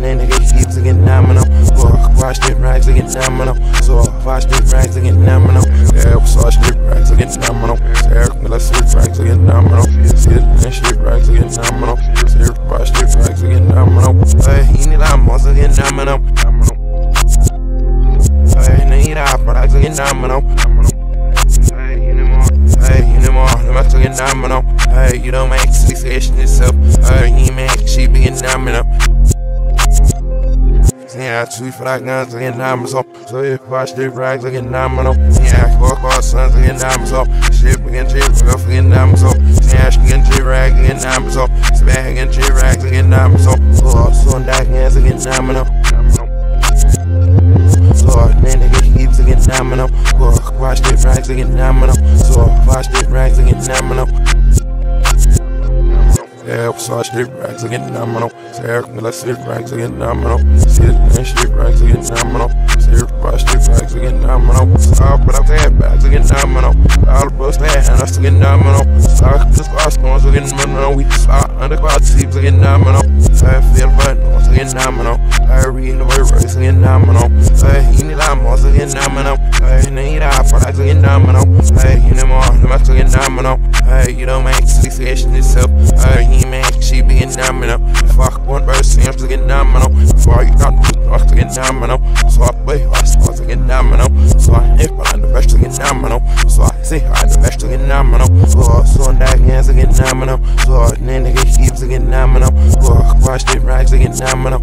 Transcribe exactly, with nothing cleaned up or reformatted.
then nigga keeps again domino. Watch the rags again domino. So watch the rags again domino. Yeah, watch the rags again domino. Eric, let's see rags again domino. See it and shit rags again domino. See watch the rags again domino. Hey, he need a monster again domino. Hey, need a products again domino. Hey, you know more. Hey, you know more. The max again domino. Hey, you don't make succession yourself. Hey, he make she be in domino. Yeah, I tweet for that guns again domino. So if watch the rags again domino. Yeah, I walk all sons again domino. Shit again J rough again domino. Smash again J rag again domino. Spag again J rags again domino. Oh, so on that hands again domino. So then nigga keeps again domino. Oh, watch the rags again domino. So watch the rags again domino. Yeah, watch the rags again domino. Say Eric, let's see rags again domino. See it and shit rags again domino. See watch the rags again domino. Stop, but I'm saying bags again domino. All the books there and us again domino. Start the squad storms again domino. We start undercloud sleeps again domino. I feel button again domino. I read the word race again domino. Hey, you need a monster again domino. Hey, you need a products again domino. Hey, you need more, the max again domino. Hey, you don't make succession yourself. Hey, he make she be in domino. Fuck one verse, seems again domino. Before you got to get domino. So I play, I start to get domino. So I hit behind the best again domino. So I say, I the best again domino. So on that hands again domino. So then nigga keeps again domino. So watch the rags again domino.